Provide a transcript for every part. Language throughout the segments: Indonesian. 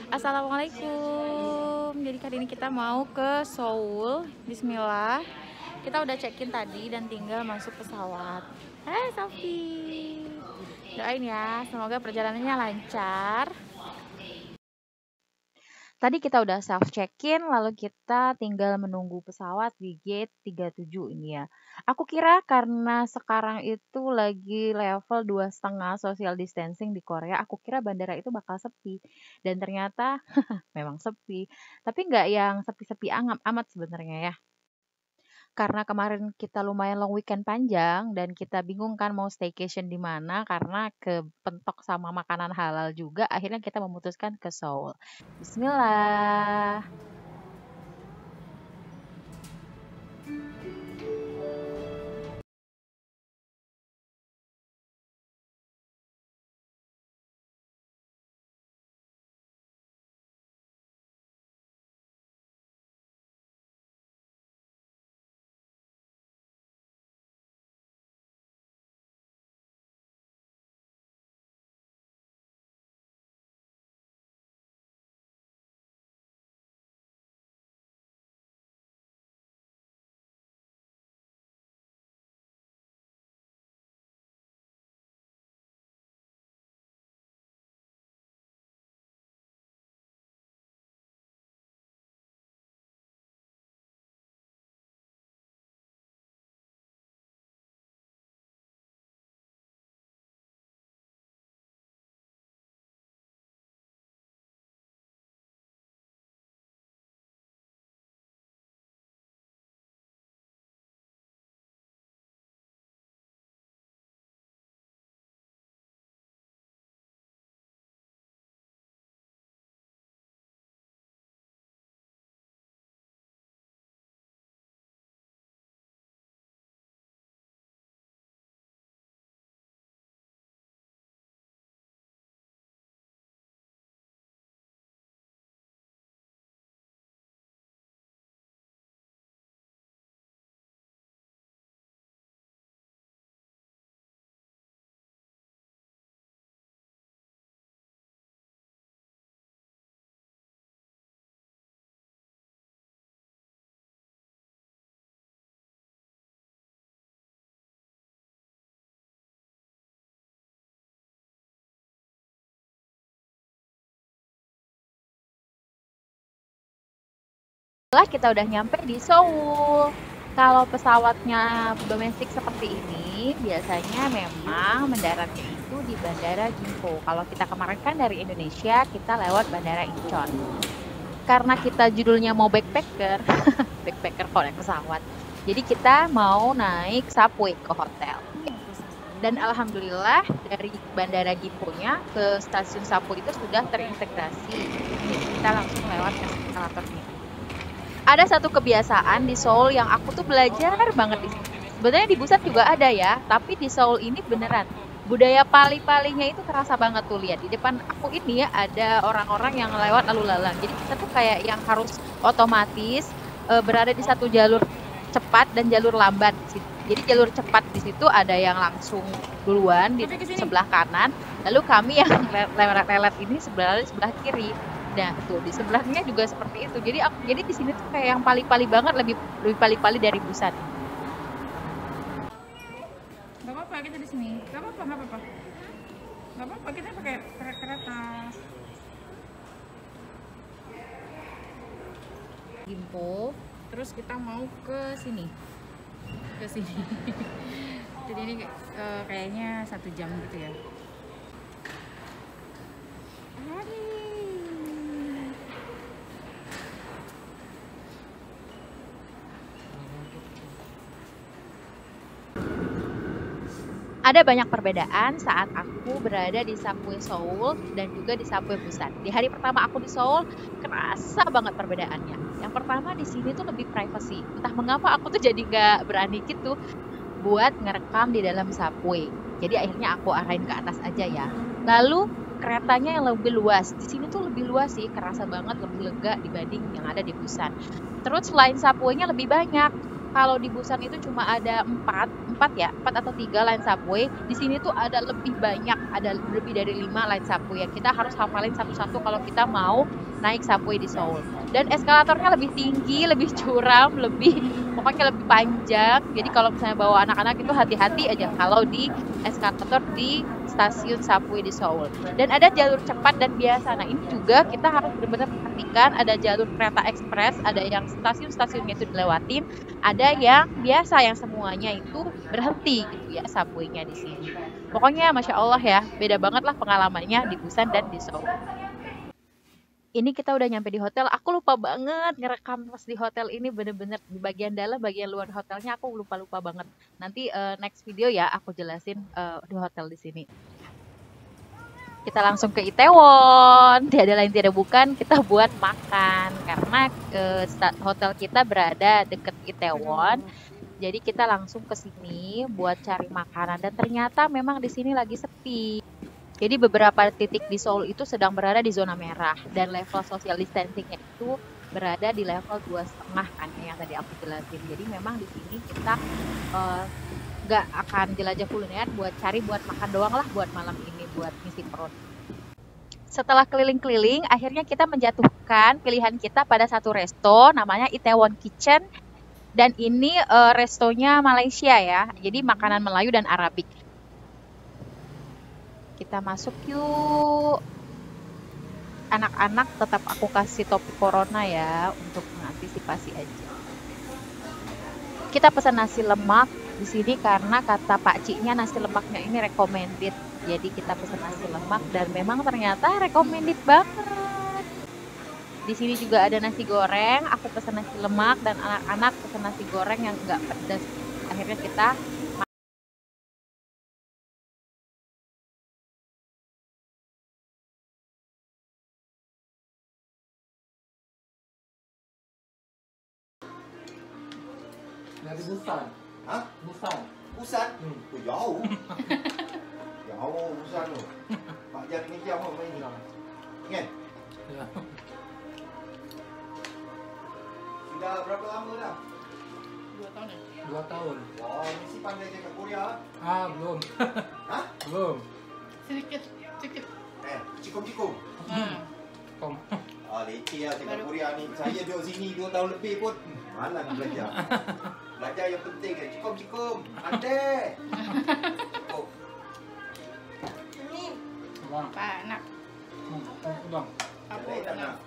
Assalamualaikum. Jadi kali ini kita mau ke Seoul. Bismillah. Kita udah check-in tadi dan tinggal masuk pesawat. Hai Sofi. Doain ya, semoga perjalanannya lancar. Tadi kita udah self check-in, lalu kita tinggal menunggu pesawat di gate 37 ini ya. Aku kira karena sekarang itu lagi level 2,5 social distancing di Korea, aku kira bandara itu bakal sepi. Dan ternyata memang sepi. Tapi nggak yang sepi-sepi amat sebenarnya ya. Karena kemarin kita lumayan long weekend panjang dan kita bingung kan mau staycation di mana karena kepentok sama makanan halal juga, akhirnya kita memutuskan ke Seoul. Bismillah. Setelah kita udah nyampe di Seoul. Kalau pesawatnya domestik seperti ini, biasanya memang mendaratnya itu di Bandara Gimpo. Kalau kita kemarin kan dari Indonesia, kita lewat Bandara Incheon. Karena kita judulnya mau backpacker, backpacker kalau naik pesawat. Jadi kita mau naik subway ke hotel. Dan alhamdulillah dari Bandara Gimpo-nya ke stasiun subway itu sudah terintegrasi. Jadi kita langsung lewat ke eskalatornya. Ada satu kebiasaan di Seoul yang aku tuh belajar banget di sini. Sebenarnya di Busan juga ada ya, tapi di Seoul ini beneran budaya pali-palinya itu kerasa banget tuh. Lihat di depan aku ini ya ada orang-orang yang lewat lalu lalang. Jadi kita tuh kayak yang harus otomatis berada di satu jalur cepat dan jalur lambat. Jadi jalur cepat di situ ada yang langsung duluan di sebelah kanan, lalu kami yang lelet ini sebelah kiri. Nah, tuh di sebelahnya juga seperti itu. Jadi di sini tuh kayak yang pali-pali banget, lebih pali-pali dari Busan. Gak apa-apa kita di sini. Gak apa-apa, gak apa-apa. Gak apa-apa kita pakai kereta. Gimpo, terus kita mau ke sini. Jadi ini kayaknya 1 jam gitu ya. Ada banyak perbedaan saat aku berada di subway Seoul dan juga di subway Busan. Di hari pertama aku di Seoul, kerasa banget perbedaannya. Yang pertama di sini tuh lebih privacy. Entah mengapa aku tuh jadi gak berani gitu buat ngerekam di dalam subway. Jadi akhirnya aku arahin ke atas aja ya. Lalu keretanya yang lebih luas. Di sini tuh lebih luas sih, kerasa banget lebih lega dibanding yang ada di Busan. Terus selain subway-nya lebih banyak. Kalau di Busan itu cuma ada 4 atau 3 line subway. Di sini tuh ada lebih banyak, ada lebih dari 5 line subway yang kita harus hafalin satu-satu kalau kita mau naik subway di Seoul. Dan eskalatornya lebih tinggi, lebih curam, pokoknya lebih panjang. Jadi kalau misalnya bawa anak-anak itu hati-hati aja kalau di eskalator di stasiun subway di Seoul. Dan ada jalur cepat dan biasa. Nah, ini juga kita harus benar-benar perhatikan, ada jalur kereta ekspres, ada yang stasiun-stasiunnya itu dilewatin, ada yang biasa yang semuanya itu berhenti gitu ya subway-nya di sini. Pokoknya Masya Allah ya, beda banget lah pengalamannya di Busan dan di Seoul. Ini kita udah nyampe di hotel. Aku lupa banget ngerekam pas di hotel ini, bener-bener di bagian dalam, bagian luar hotelnya aku lupa banget. Nanti next video ya aku jelasin di hotel di sini. Kita langsung ke Itaewon. Tiada lain tiada bukan kita buat makan karena hotel kita berada deket Itaewon. Jadi kita langsung ke sini buat cari makanan dan ternyata memang di sini lagi sepi. Jadi beberapa titik di Seoul itu sedang berada di zona merah dan level social distancing-nya itu berada di level 2,5 kan yang tadi aku jelasin. Jadi memang di sini kita nggak akan jelajah kuliner, buat makan doang lah buat malam ini, buat ngisi perut. Setelah keliling-keliling, akhirnya kita menjatuhkan pilihan kita pada satu resto namanya Itaewon Kitchen. Dan ini restonya Malaysia ya, jadi makanan Melayu dan Arabik. Kita masuk yuk. Anak-anak tetap aku kasih topi corona ya untuk mengantisipasi aja. Kita pesan nasi lemak di sini karena kata Pak Ciknya nasi lemaknya ini recommended. Jadi kita pesan nasi lemak dan memang ternyata recommended banget. Di sini juga ada nasi goreng. Aku pesan nasi lemak dan anak-anak pesan nasi goreng yang enggak pedas. Akhirnya kita dari Busan. Hah? Busan. Busan? Oh, jauh. Jauh Busan tu. 4 jam 3 jam apa main ni? Kan? Ya. Sudah berapa lama dah? 2 tahun ya? 2 tahun. Wah, mesti pandai cakap Korea. Belum. Hah? Belum. Sedikit. Cikum-cikum. Kom. Leceh lah cakap Korea ni. Saya duduk sini 2 tahun lebih pun malas nak belajar. Belajar yang penting kan. Cikum-cikum. Pandai. Oh. Bang. Panak. Bang. Apa Pandai tak nak?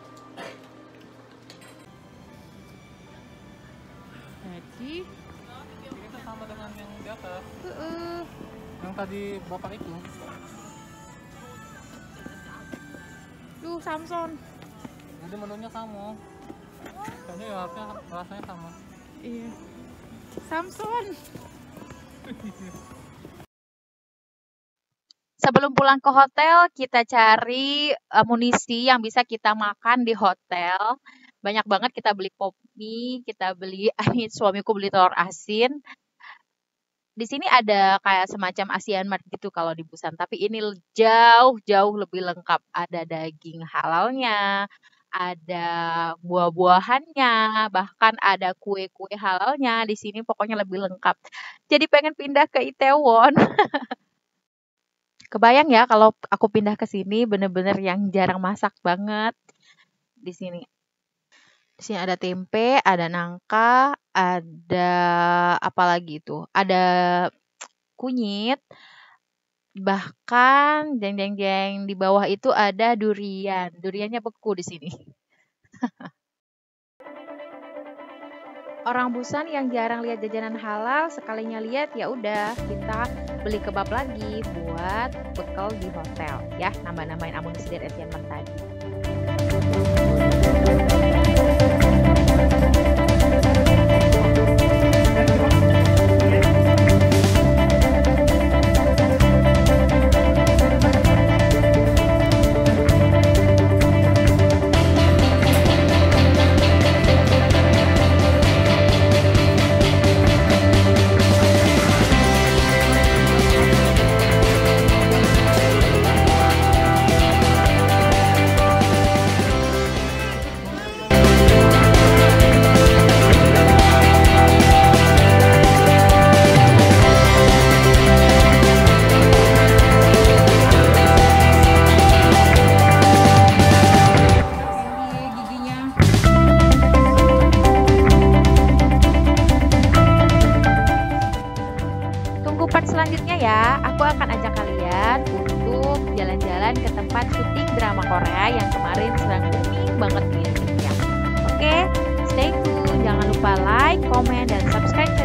Jadi, Itu sama dengan yang di atas. Yang tadi bapak itu. duh Samson. Jadi menunya sama. Kayaknya ya harusnya rasanya sama. Iya. Samson. sebelum pulang ke hotel, kita cari amunisi yang bisa kita makan di hotel. Banyak banget kita beli pop mie, kita beli, suamiku beli telur asin. Di sini ada kayak semacam Asian Mart gitu kalau di Busan, tapi ini jauh lebih lengkap. Ada daging halalnya, ada buah-buahannya, bahkan ada kue-kue halalnya. Di sini pokoknya lebih lengkap. Jadi pengen pindah ke Itaewon. Kebayang ya kalau aku pindah ke sini, bener-bener yang jarang masak banget di sini. Di sini ada tempe, ada nangka, ada apa lagi itu? Ada kunyit. Bahkan jeng di bawah itu ada durian. Duriannya beku di sini. Orang Busan yang jarang lihat jajanan halal, sekalinya lihat ya udah kita beli kebab lagi buat bekal di hotel ya, nambah-nambahin amunisi dari Asian Mart tadi. ya, aku akan ajak kalian untuk jalan-jalan ke tempat syuting drama Korea yang kemarin sedang booming banget di Indonesia. Oke, stay tune, jangan lupa like, komen, dan subscribe channel